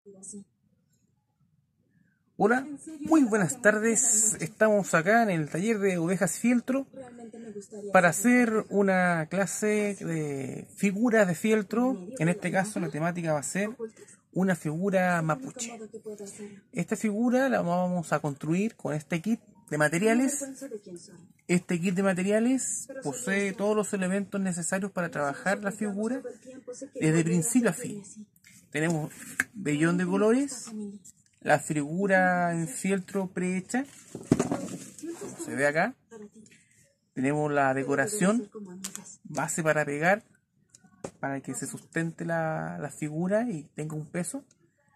Hola, muy buenas tardes. Estamos acá en el taller de ovejas fieltro para hacer una clase de figuras de fieltro. En este caso la temática va a ser una figura mapuche. Esta figura la vamos a construir con este kit de materiales. Este kit de materiales posee todos los elementos necesarios para trabajar la figura desde principio a fin. Tenemos vellón de colores, la figura en fieltro prehecha, como se ve acá. Tenemos la decoración, base para pegar, para que se sustente la figura y tenga un peso.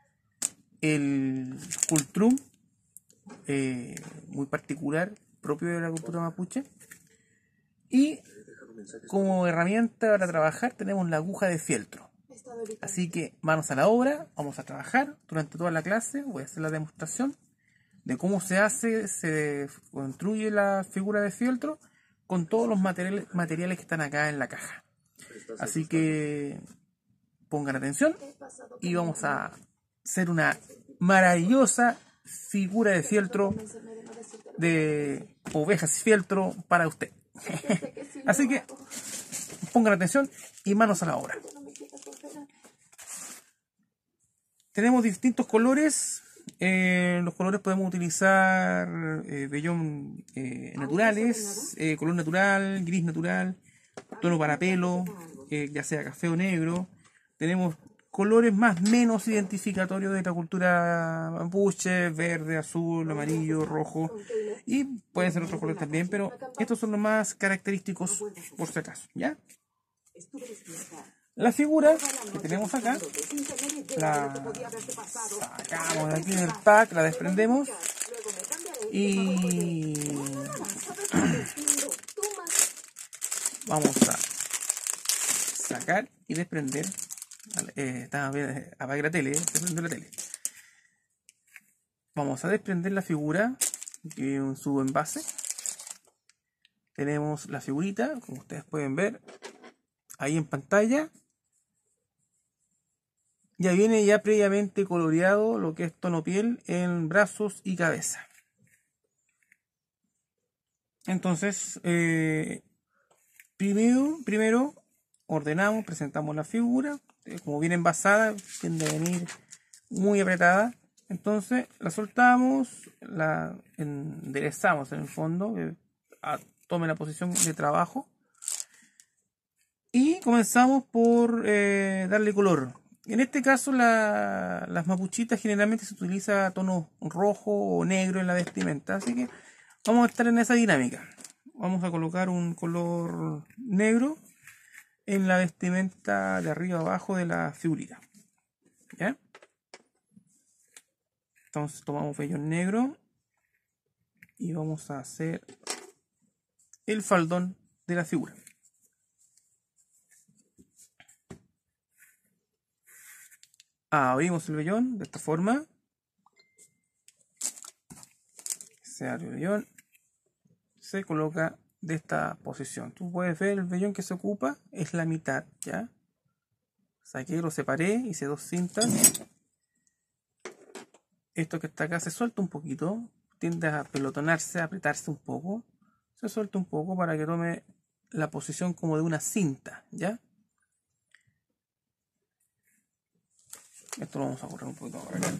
El cultrum, muy particular, propio de la cultura mapuche. Y como herramienta para trabajar tenemos la aguja de fieltro. Así que manos a la obra, vamos a trabajar durante toda la clase. Voy a hacer la demostración de cómo se construye la figura de fieltro con todos los materiales que están acá en la caja. Así que pongan atención y vamos a hacer una maravillosa figura de fieltro, de ovejas fieltro para usted. Así que pongan atención y manos a la obra. Tenemos distintos colores. Los colores podemos utilizar vellón naturales, color natural, gris natural, tono para pelo, ya sea café o negro. Tenemos colores más menos identificatorios de la cultura mapuche: verde, azul, amarillo, rojo, y pueden ser otros colores también, pero estos son los más característicos por si acaso, ¿ya? La figura que tenemos acá, la sacamos de aquí del pack, la desprendemos y vamos a sacar y desprender. Apague la tele, desprende la tele. Vamos a desprender la figura en su envase. Tenemos la figurita, como ustedes pueden ver ahí en pantalla. Ya viene ya previamente coloreado lo que es tono piel en brazos y cabeza. Entonces, primero ordenamos, presentamos la figura. Como viene envasada, tiende a venir muy apretada. Entonces la soltamos, la enderezamos en el fondo, tome la posición de trabajo. Y comenzamos por darle color. En este caso las mapuchitas generalmente se utiliza tono rojo o negro en la vestimenta, así que vamos a estar en esa dinámica. Vamos a colocar un color negro en la vestimenta de arriba abajo de la figurita, ¿ya? Entonces tomamos vellón negro y vamos a hacer el faldón de la figura. Abrimos el vellón de esta forma. Se abre el vellón. Se coloca de esta posición. Tú puedes ver el vellón que se ocupa es la mitad, ¿ya? Saqué, lo separé, hice dos cintas. Esto que está acá se suelta un poquito. Tiende a pelotonarse, a apretarse un poco. Se suelta un poco para que tome la posición como de una cinta, ¿ya? Esto lo vamos a correr un poquito para acá.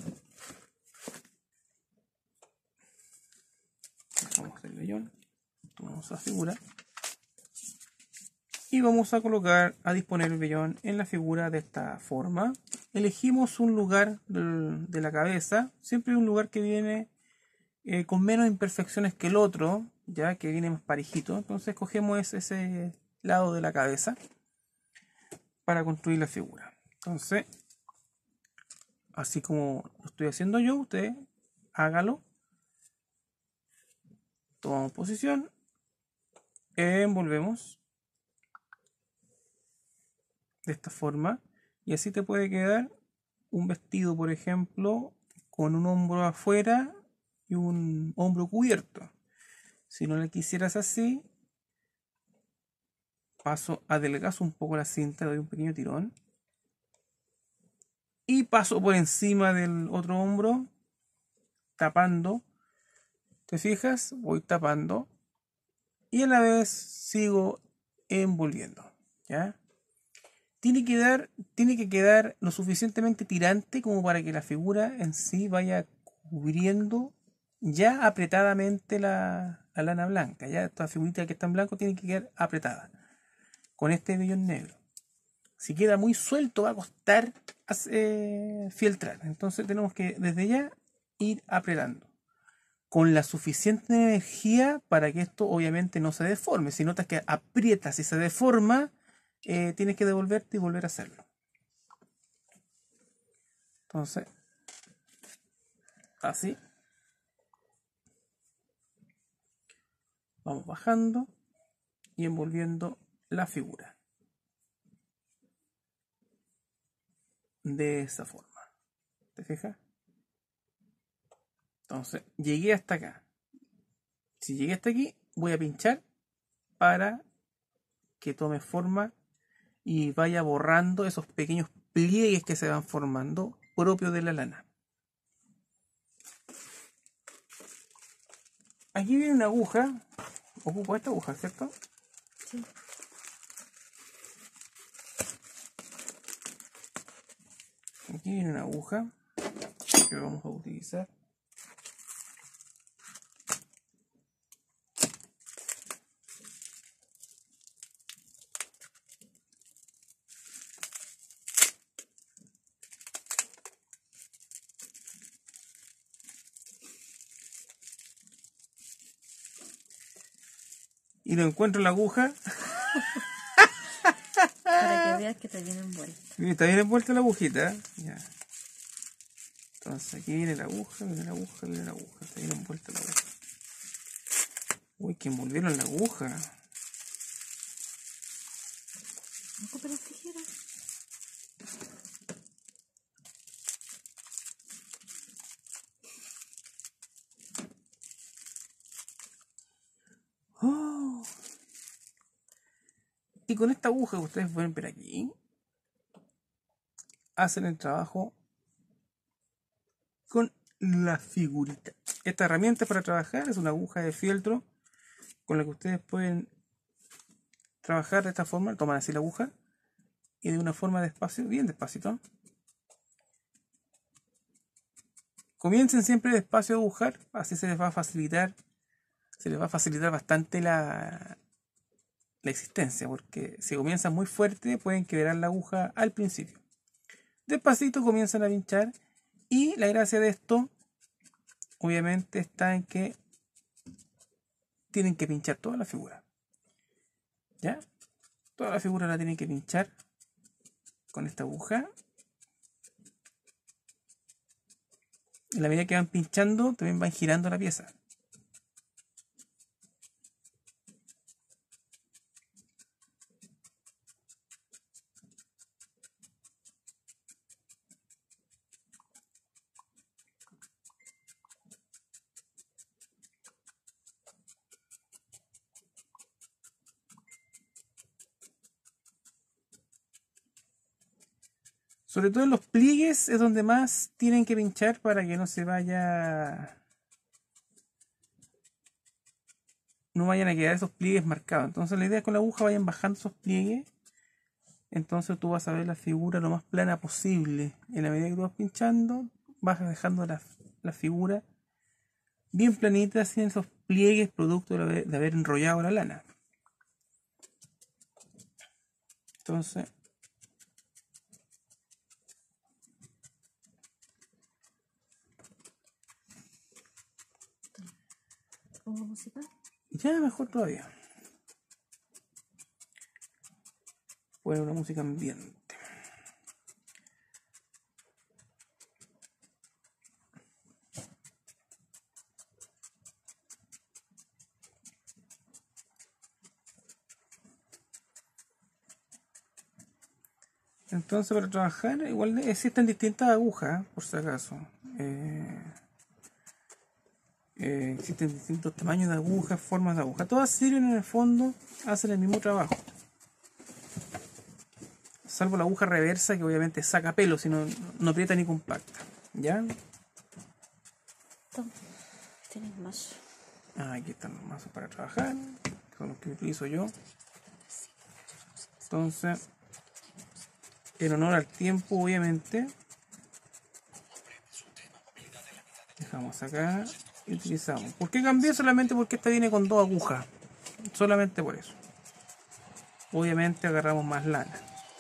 Dejamos el vellón, tomamos la figura y vamos a colocar, a disponer el vellón en la figura de esta forma. Elegimos un lugar de la cabeza, siempre un lugar que viene con menos imperfecciones que el otro, ya que viene más parejito. Entonces cogemos ese lado de la cabeza para construir la figura. Entonces, así como lo estoy haciendo yo, usted hágalo. Tomamos posición, envolvemos de esta forma y así te puede quedar un vestido, por ejemplo, con un hombro afuera y un hombro cubierto. Si no le quisieras así, adelgazo un poco la cinta, doy un pequeño tirón y paso por encima del otro hombro, tapando. ¿Te fijas? Voy tapando y a la vez sigo envolviendo, ¿ya? Tiene que quedar lo suficientemente tirante como para que la figura en sí vaya cubriendo ya apretadamente la lana blanca. Ya esta figurita que está en blanco tiene que quedar apretada con este vellón negro. Si queda muy suelto va a costar fieltrar. Entonces tenemos que desde ya ir apretando con la suficiente energía para que esto obviamente no se deforme. Si notas que aprietas y se deforma, tienes que devolverte y volver a hacerlo. Entonces, así. Vamos bajando y envolviendo la figura. De esa forma. ¿Te fijas? Entonces, llegué hasta acá. Si llegué hasta aquí, voy a pinchar para que tome forma y vaya borrando esos pequeños pliegues que se van formando propios de la lana. Aquí viene una aguja. Ocupo esta aguja, ¿cierto? Sí. Aquí viene una aguja que vamos a utilizar. Y no encuentro la aguja. Para que veas que te viene envuelta. Está bien envuelta la agujita. Ya. Entonces aquí viene la aguja, viene la aguja, viene la aguja. Está bien envuelta la aguja. Uy, que envolvieron la aguja. ¿No ocupa las tijeras? Oh. Y con esta aguja que ustedes pueden ver aquí, hacen el trabajo con la figurita. Esta herramienta para trabajar es una aguja de fieltro con la que ustedes pueden trabajar de esta forma. Toman así la aguja y de una forma despacio, bien despacito. Comiencen siempre despacio a agujar, así se les va a facilitar bastante la existencia, porque si comienzan muy fuerte pueden quebrar la aguja al principio. Despacito comienzan a pinchar y la gracia de esto obviamente está en que tienen que pinchar toda la figura. ¿Ya? Toda la figura la tienen que pinchar con esta aguja. En la medida que van pinchando también van girando la pieza. Sobre todo en los pliegues es donde más tienen que pinchar para que no vayan a quedar esos pliegues marcados. Entonces la idea es que con la aguja vayan bajando esos pliegues. Entonces tú vas a ver la figura lo más plana posible. En la medida que tú vas pinchando, vas dejando la figura bien planita sin esos pliegues producto de haber enrollado la lana. Entonces, ¿Pongo música? ya mejor todavía. Poner una música ambiente. Entonces para trabajar igual existen distintas agujas, por si acaso. Existen distintos tamaños de agujas, formas de aguja. Todas sirven en el fondo, hacen el mismo trabajo. salvo la aguja reversa que obviamente saca pelo, si no, no aprieta ni compacta. ¿Ya? Toma, tienes más. Aquí están los mazos para trabajar, que son los que utilizo yo. Entonces, en honor al tiempo, obviamente, dejamos acá y utilizamos. ¿Por qué cambié? Solamente porque esta viene con 2 agujas. Solamente por eso. Obviamente agarramos más lana.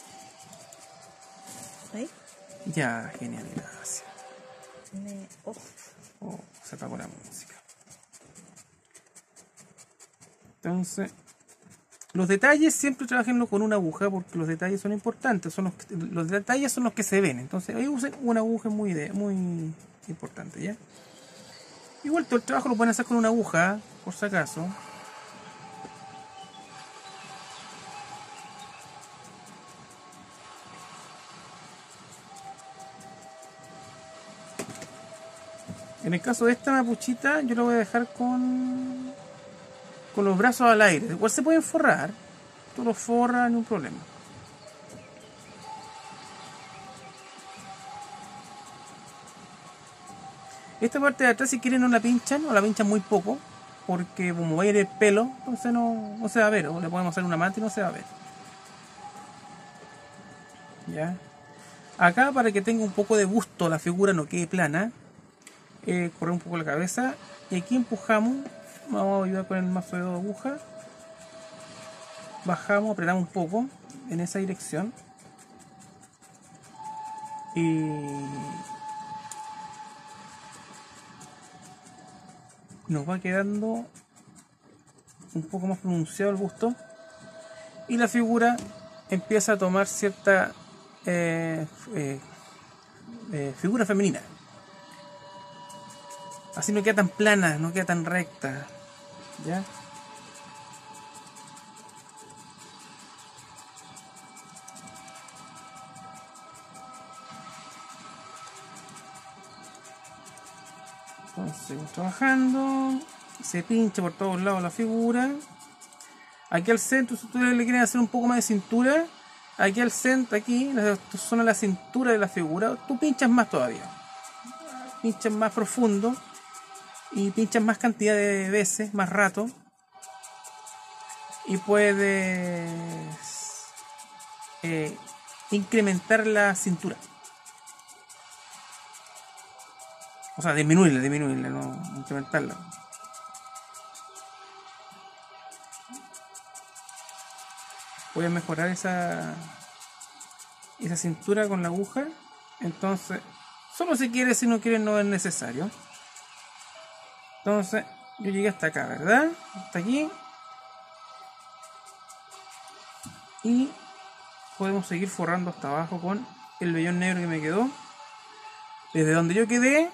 ¿Ahí? Ya, genial, gracias. Oh, se apagó la música. Entonces, los detalles siempre trabajenlo con una aguja porque los detalles son importantes. Los detalles son los que se ven. Entonces, ahí usen una aguja muy importante, ¿ya? Igual todo el trabajo lo pueden hacer con una aguja, por si acaso. En el caso de esta mapuchita, yo lo voy a dejar con los brazos al aire. Igual se pueden forrar. Tú lo forras, no hay problema. Esta parte de atrás, si quieren, no la pinchan o la pinchan muy poco. Porque como va a ir el pelo, entonces no se va a ver. O le podemos hacer una manta y no se va a ver. ¿Ya? Acá, para que tenga un poco de busto, la figura no quede plana. Correr un poco la cabeza. Y aquí empujamos. Vamos a ayudar con el mazo de 2 agujas. Bajamos, apretamos un poco en esa dirección. Y nos va quedando un poco más pronunciado el busto. Y la figura empieza a tomar cierta figura femenina. Así no queda tan plana, no queda tan recta. ¿Ya? Entonces seguimos trabajando. Se pincha por todos lados la figura. Aquí al centro, si ustedes le quieren hacer un poco más de cintura, aquí al centro, aquí, en la zona de la cintura de la figura, tú pinchas más todavía. Pinchas más profundo. Y pinchas más cantidad de veces, más rato. Y puedes incrementar la cintura. O sea, disminuirla, no incrementarla. Puedes mejorar esa cintura con la aguja. Entonces, solo si quieres, si no quieres, no es necesario. Entonces, yo llegué hasta acá, ¿verdad? Hasta aquí. Y podemos seguir forrando hasta abajo con el vellón negro que me quedó. Desde donde yo quedé,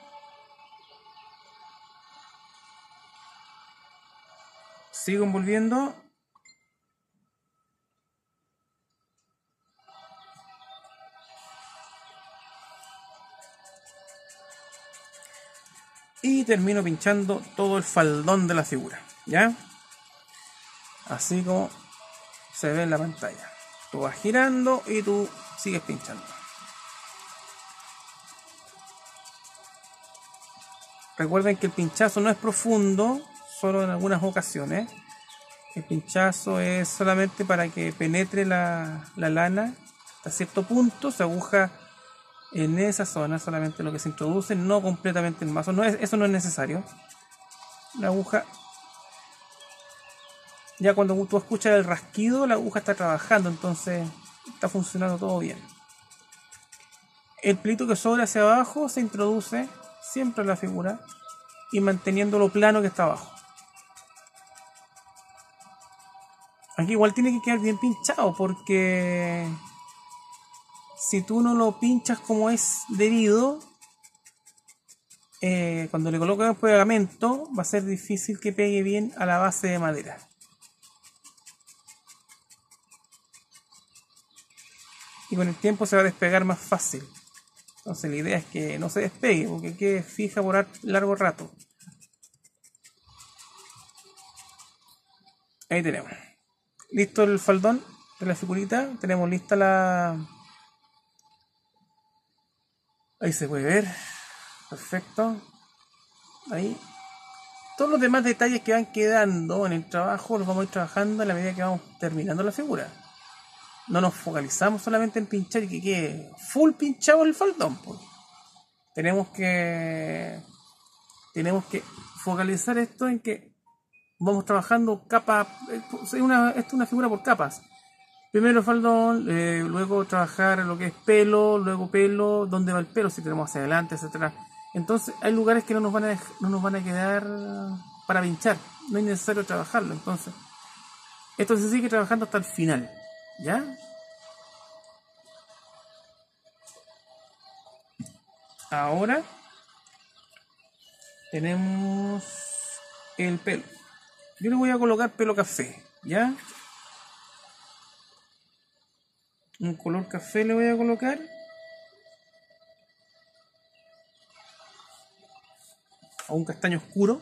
sigo envolviendo. Y termino pinchando todo el faldón de la figura, ¿ya? Así como se ve en la pantalla. Tú vas girando y tú sigues pinchando. Recuerden que el pinchazo no es profundo, solo en algunas ocasiones. El pinchazo es solamente para que penetre la lana hasta cierto punto, se aguja en esa zona, solamente lo que se introduce, no completamente el mazo. Eso no es necesario. La aguja, ya cuando tú escuchas el rasquido, la aguja está trabajando, entonces está funcionando todo bien. El pelito que sobra hacia abajo se introduce siempre en la figura y manteniendo lo plano que está abajo. Aquí igual tiene que quedar bien pinchado porque si tú no lo pinchas como es debido, cuando le colocas el pegamento va a ser difícil que pegue bien a la base de madera. Y con el tiempo se va a despegar más fácil. Entonces la idea es que no se despegue porque quede fija por largo rato. Ahí tenemos. Listo el faldón. de la figurita. Tenemos lista la... Ahí se puede ver. Perfecto. Ahí. Todos los demás detalles que van quedando en el trabajo los vamos a ir trabajando a la medida que vamos terminando la figura. No nos focalizamos solamente en pinchar y que quede full pinchado el faldón, pues. Tenemos que focalizar esto en que vamos trabajando capa. Esto es una figura por capas. Primero faldón, luego trabajar lo que es pelo, luego pelo, dónde va el pelo, si tenemos hacia adelante, etcétera. Entonces hay lugares que no nos van a quedar para pinchar, no es necesario trabajarlo. Entonces esto se sigue trabajando hasta el final, ¿ya? Ahora tenemos el pelo. Yo le voy a colocar pelo café, ¿ya? Un color café le voy a colocar. A un castaño oscuro.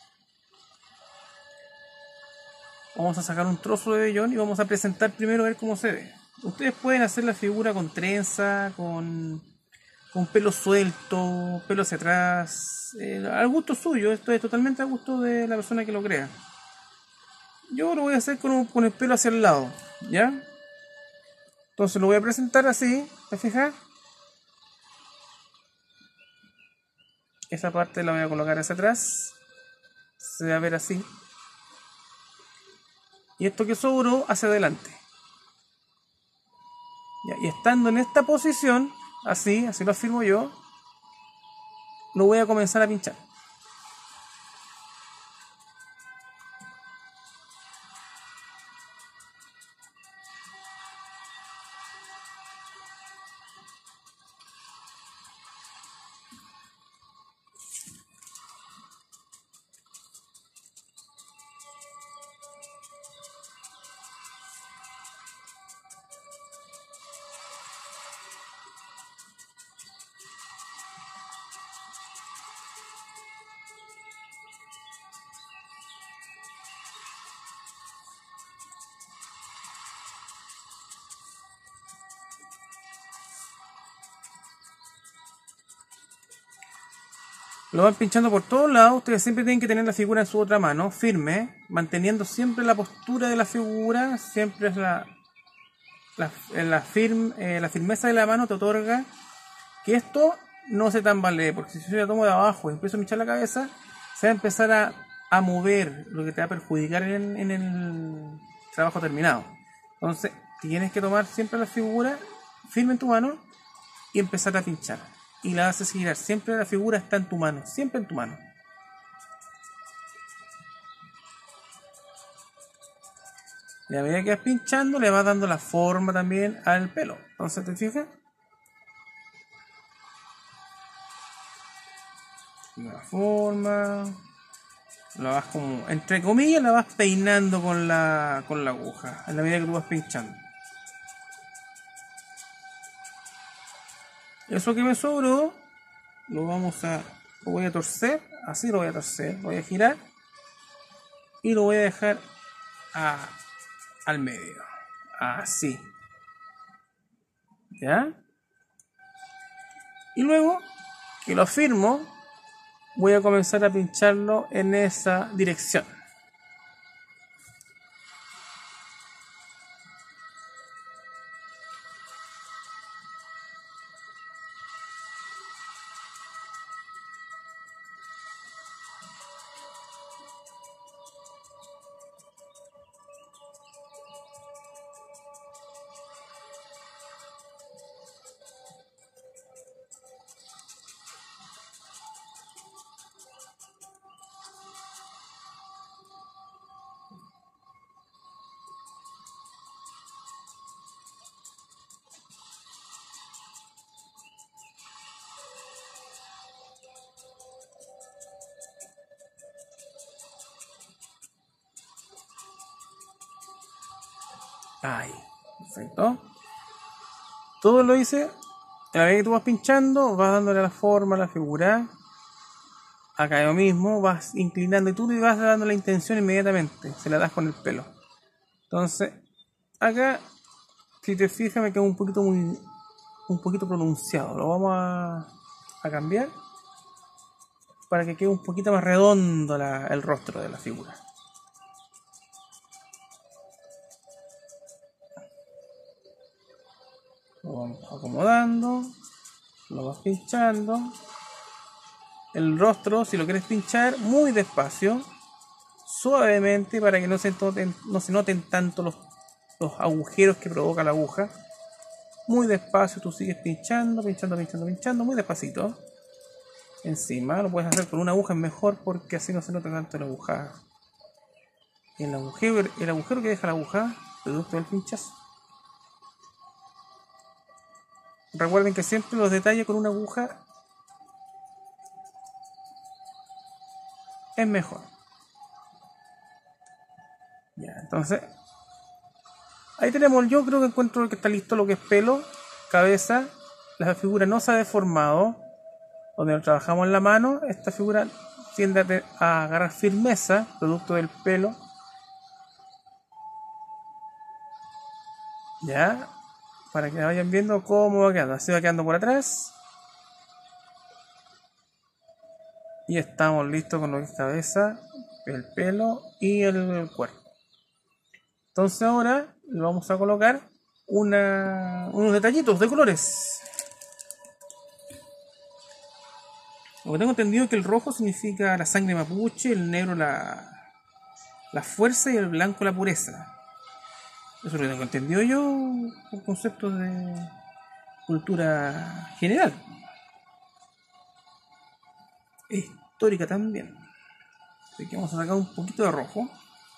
Vamos a sacar un trozo de vellón y vamos a presentar primero a ver cómo se ve. Ustedes pueden hacer la figura con trenza, con pelo suelto, pelo hacia atrás, al gusto suyo. Esto es totalmente al gusto de la persona que lo crea. Yo lo voy a hacer con el pelo hacia el lado, ¿ya? Entonces lo voy a presentar así, ¿te fijas? Esa parte la voy a colocar hacia atrás. Se va a ver así. Y esto que sobró hacia adelante. Ya, y estando en esta posición, así lo afirmo yo, lo voy a comenzar a pinchar. Lo van pinchando por todos lados. Ustedes siempre tienen que tener la figura en su otra mano, firme, manteniendo siempre la postura de la figura. Siempre es la firmeza de la mano te otorga que esto no se tambalee, porque si yo la tomo de abajo y empiezo a pinchar la cabeza, se va a empezar a mover, lo que te va a perjudicar en el trabajo terminado. Entonces tienes que tomar siempre la figura firme en tu mano y empezar a pinchar. Y la haces girar. Siempre la figura está en tu mano. Siempre en tu mano. Y a medida que vas pinchando, le vas dando la forma también al pelo. Entonces, ¿te fijas? La forma. La vas como, entre comillas, la vas peinando con la aguja. A la medida que tú vas pinchando. Eso que me sobró, lo voy a torcer. Así lo voy a torcer. Lo voy a girar. Y lo voy a dejar al medio. Así. ¿Ya? Y luego que lo firmo, voy a comenzar a pincharlo en esa dirección. Ahí, perfecto. Todo lo hice. A la vez que tú vas pinchando, vas dándole la forma a la figura. Acá lo mismo, vas inclinando y tú le vas dando la intención inmediatamente. Se la das con el pelo. Entonces, acá Si te fijas me queda un poquito pronunciado. Lo vamos a cambiar para que quede un poquito más redondo el rostro de la figura. Lo vamos acomodando, lo vas pinchando. El rostro, si lo quieres pinchar, muy despacio, suavemente, para que no se noten tanto los agujeros que provoca la aguja. Muy despacio, tú sigues pinchando, muy despacito. Encima, lo puedes hacer con una aguja, es mejor porque así no se nota tanto la aguja. El agujero que deja la aguja, producto del pinchazo. Recuerden que siempre los detalles con una aguja es mejor. Ya, entonces ahí tenemos, yo creo que encuentro que está listo lo que es pelo, cabeza. La figura no se ha deformado. Donde trabajamos en la mano, esta figura tiende a agarrar firmeza, producto del pelo. Ya, para que vayan viendo cómo va quedando. Así va quedando por atrás. Y estamos listos con lo que es cabeza, el pelo y el cuerpo. Entonces ahora le vamos a colocar unos detallitos de colores. Lo que tengo entendido es que el rojo significa la sangre mapuche, el negro la fuerza y el blanco la pureza. Eso lo tengo entendido yo por conceptos de cultura general. Histórica también. Así que vamos a sacar un poquito de rojo.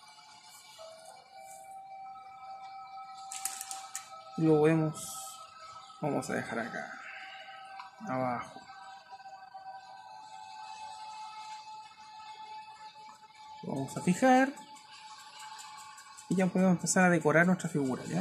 Lo vamos a dejar acá abajo. Lo vamos a fijar y ya podemos empezar a decorar nuestra figura, ¿ya?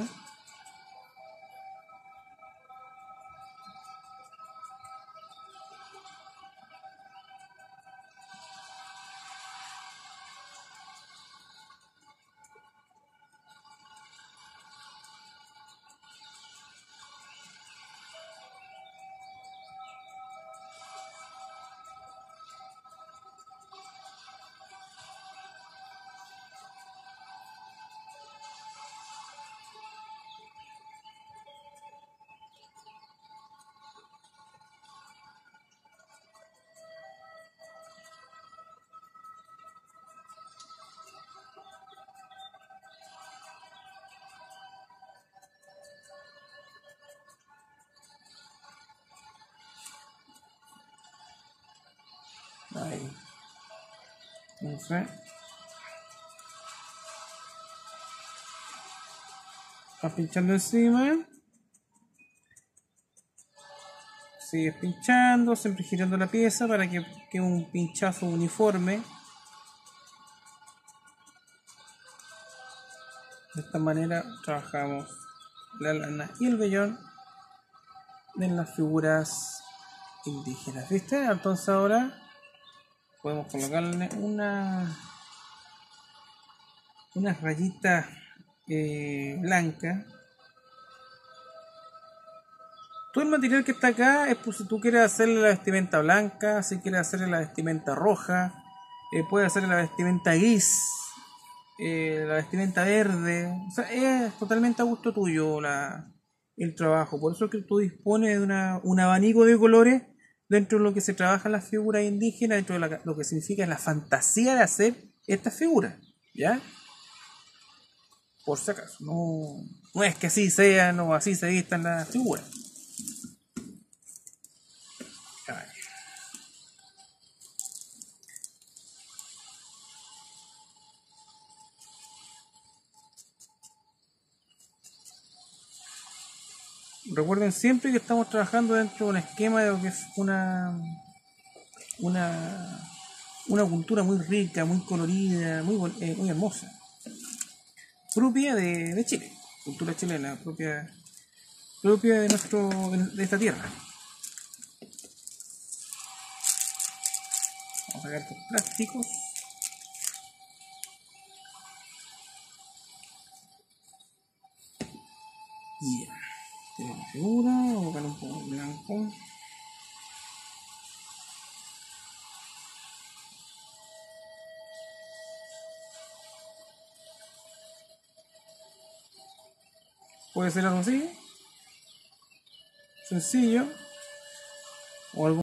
Ahí. Entonces, vas pinchando encima. Sigues pinchando, siempre girando la pieza para que quede un pinchazo uniforme. De esta manera trabajamos la lana y el vellón de las figuras indígenas, ¿viste? Entonces ahora podemos colocarle unas rayitas blancas. Todo el material que está acá es por si tú quieres hacerle la vestimenta blanca, si quieres hacerle la vestimenta roja, puedes hacerle la vestimenta gris, la vestimenta verde. O sea, es totalmente a gusto tuyo el trabajo. Por eso es que tú dispones de un abanico de colores dentro de lo que se trabaja en las figuras indígenas, dentro de lo que significa la fantasía de hacer estas figuras, ¿ya? Por si acaso, no es que así sean o así se vistan las figuras. Recuerden siempre que estamos trabajando dentro de un esquema de lo que es una cultura muy rica, muy colorida, muy hermosa, propia de Chile, cultura chilena, propia de esta tierra. Vamos a sacar estos plásticos. Ya. Tenemos la figura, vamos a buscar un poco de blanco. Puede ser algo así, sencillo, o algo